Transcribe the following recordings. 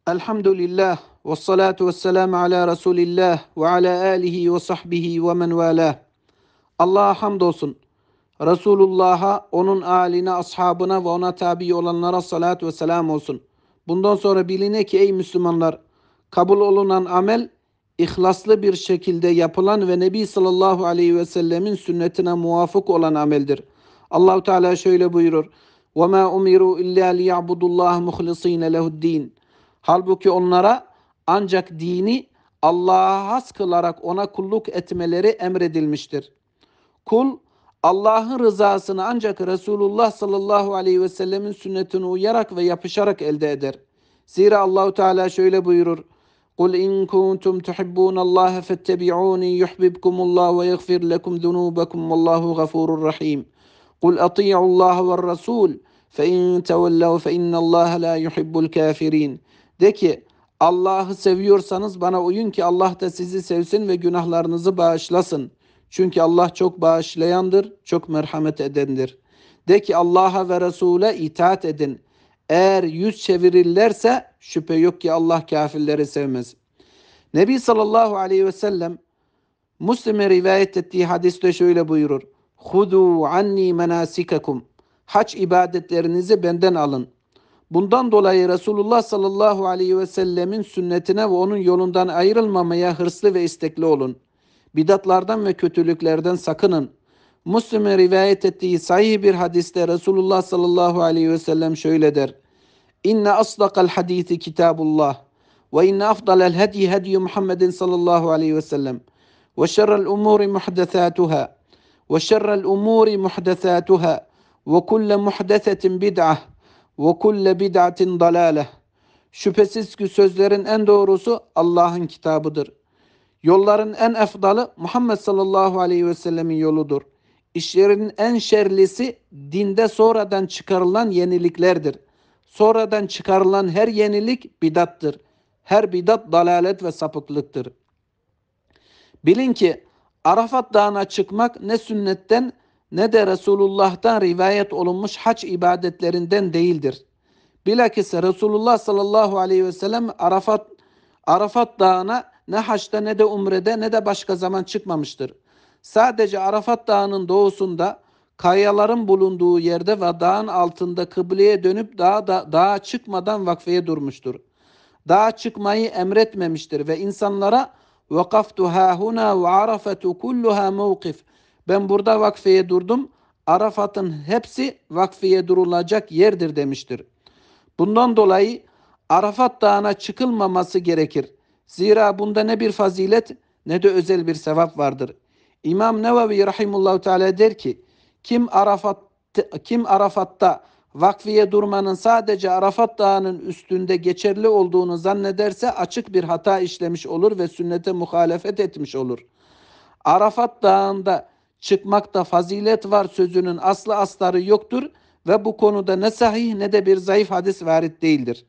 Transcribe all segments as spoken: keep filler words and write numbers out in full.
Elhamdülillah ve salatu ve selamu ala Resulillah ve ala alihi ve sahbihi ve men valah. Allah'a hamdolsun. Resulullah'a, onun âline, ashabına ve ona tabi olanlara salat ve selam olsun. Bundan sonra biline ki ey Müslümanlar, kabul olunan amel, ihlaslı bir şekilde yapılan ve Nebi sallallahu aleyhi ve sellemin sünnetine muvafık olan ameldir. Allahu Teala şöyle buyurur: وَمَا أُمِرُوا إِلَّا لِيَعْبُدُوا اللّٰهَ مُخْلِص۪ينَ لَهُ الدِّينَ. Halbuki onlara ancak dini Allah'a has kılarak ona kulluk etmeleri emredilmiştir. Kul, Allah'ın rızasını ancak Resulullah sallallahu aleyhi ve sellemin sünnetine uyarak ve yapışarak elde eder. Zira Allahu Teala şöyle buyurur: "Kul in kuntum tuhibbunallaha fettebi'uni yuhibbukumullah ve yaghfir lekum zunubakum vallahu gafurur rahim. Kul ati'ullaha ve rasul fe in tevellev fe innallaha la yuhibbul kafirin." De ki, Allah'ı seviyorsanız bana uyun ki Allah da sizi sevsin ve günahlarınızı bağışlasın. Çünkü Allah çok bağışlayandır, çok merhamet edendir. De ki Allah'a ve Resul'e itaat edin. Eğer yüz çevirirlerse şüphe yok ki Allah kafirleri sevmez. Nebi sallallahu aleyhi ve sellem Müslim'e rivayet ettiği hadiste şöyle buyurur: "Hudu anni menasikakum." Hac ibadetlerinizi benden alın. Bundan dolayı Resulullah sallallahu aleyhi ve sellemin sünnetine ve onun yolundan ayrılmamaya hırslı ve istekli olun. Bidatlardan ve kötülüklerden sakının. Müslim'e rivayet ettiği sahih bir hadiste Resulullah sallallahu aleyhi ve sellem şöyle der: "İnne asdakal hadisi kitabullah ve inne afdalel hedi hedi Muhammedin sallallahu aleyhi ve sellem ve şerrel umuri muhdesatuhâ ve şerrel umuri muhdesatuhâ ve kulle muhdesetin bid'ah ve kulle bid'atin dalâleh." Şüphesiz ki sözlerin en doğrusu Allah'ın kitabıdır. Yolların en efdalı Muhammed sallallahu aleyhi ve sellemin yoludur. İşlerin en şerlisi dinde sonradan çıkarılan yeniliklerdir. Sonradan çıkarılan her yenilik bidattır. Her bidat dalalet ve sapıklıktır. Bilin ki Arafat Dağı'na çıkmak ne sünnetten ne de Resulullah'tan rivayet olunmuş hac ibadetlerinden değildir. Bilakis Resulullah sallallahu aleyhi ve sellem Arafat Arafat Dağı'na ne haçta ne de umrede ne de başka zaman çıkmamıştır. Sadece Arafat Dağı'nın doğusunda kayaların bulunduğu yerde ve dağın altında kıbleye dönüp dağa, da, dağa çıkmadan vakfeye durmuştur. Dağa çıkmayı emretmemiştir ve insanlara "Vakaftu hâhuna ve arafetu kulluha mevkif." Ben burada vakfeye durdum, Arafat'ın hepsi vakfeye durulacak yerdir demiştir. Bundan dolayı Arafat Dağı'na çıkılmaması gerekir. Zira bunda ne bir fazilet ne de özel bir sevap vardır. İmam Nevevi rahimullahu teala der ki, kim Arafat kim Arafat'ta vakfiye durmanın sadece Arafat Dağı'nın üstünde geçerli olduğunu zannederse açık bir hata işlemiş olur ve sünnete muhalefet etmiş olur. Arafat Dağı'nda çıkmakta fazilet var sözünün aslı astarı yoktur ve bu konuda ne sahih ne de bir zayıf hadis varit değildir.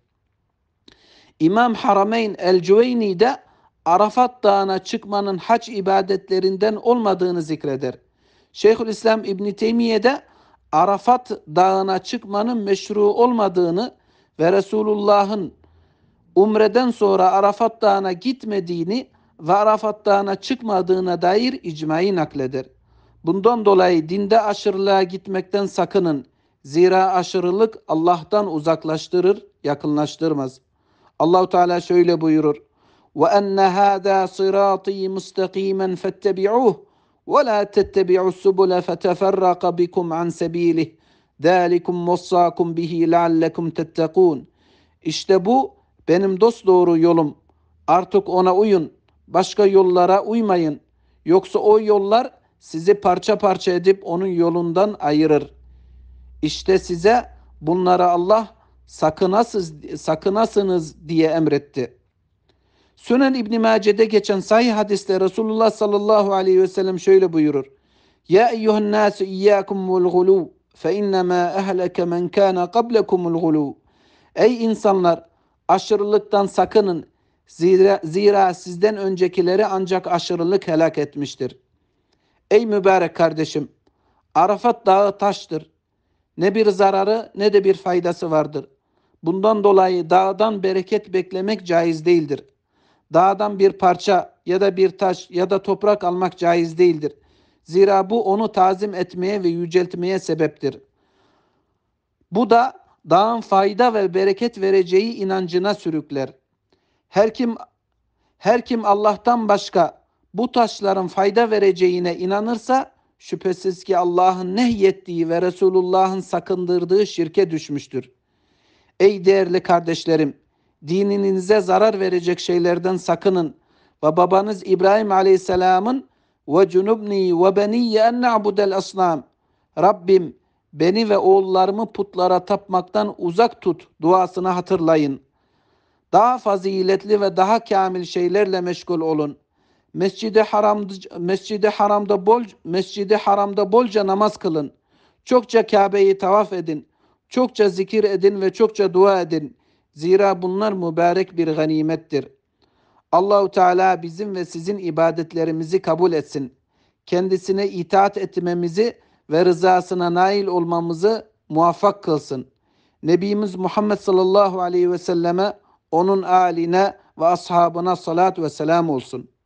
İmam Harameyn el-Cüveyni de Arafat Dağı'na çıkmanın hac ibadetlerinden olmadığını zikreder. Şeyhülislam İbn Teymiye de Arafat Dağı'na çıkmanın meşru olmadığını ve Resulullah'ın umreden sonra Arafat Dağı'na gitmediğini ve Arafat Dağı'na çıkmadığına dair icmayı nakleder. Bundan dolayı dinde aşırılığa gitmekten sakının. Zira aşırılık Allah'tan uzaklaştırır, yakınlaştırmaz. Allahu Teala şöyle buyurur: "Ve enne hâzâ sirâtî mustakîmen fettebi'ûh ve lâ tettebi'us subule feteferraka bikum an sebîlih. Zâlikum vassâkum bihi leallekum tettekûn." İşte bu benim dosdoğru yolum. Artık ona uyun. Başka yollara uymayın. Yoksa o yollar sizi parça parça edip onun yolundan ayırır. İşte size bunları Allah sakınasız, sakınasınız diye emretti. Sünen İbn Mace'de geçen sahih hadiste Resulullah sallallahu aleyhi ve sellem şöyle buyurur: "Ya eyyuhen nasu iyyakum vel gulu fe innema ehleke men kana qablekumul gulu." Ey insanlar, aşırılıktan sakının. Zira, zira sizden öncekileri ancak aşırılık helak etmiştir. Ey mübarek kardeşim, Arafat dağı taştır. Ne bir zararı ne de bir faydası vardır. Bundan dolayı dağdan bereket beklemek caiz değildir. Dağdan bir parça ya da bir taş ya da toprak almak caiz değildir. Zira bu onu tazim etmeye ve yüceltmeye sebeptir. Bu da dağın fayda ve bereket vereceği inancına sürükler. Her kim her kim Allah'tan başka bu taşların fayda vereceğine inanırsa şüphesiz ki Allah'ın nehyettiği ve Resulullah'ın sakındırdığı şirke düşmüştür. Ey değerli kardeşlerim, dininize zarar verecek şeylerden sakının ve babanız İbrahim Aleyhisselam'ın ve cunubni ve beniyye en na'budel asnam, Rabbim beni ve oğullarımı putlara tapmaktan uzak tut duasını hatırlayın. Daha faziletli ve daha kamil şeylerle meşgul olun. Mescid-i Haram'da Mescid-i Haram'da bol Mescid-i Haram'da bolca namaz kılın. Çokça Kabe'yi tavaf edin. Çokça zikir edin ve çokça dua edin. Zira bunlar mübarek bir ganimettir. Allahu Teala bizim ve sizin ibadetlerimizi kabul etsin. Kendisine itaat etmemizi ve rızasına nail olmamızı muvaffak kılsın. Nebimiz Muhammed sallallahu aleyhi ve selleme, onun âline ve ashabına salat ve selam olsun.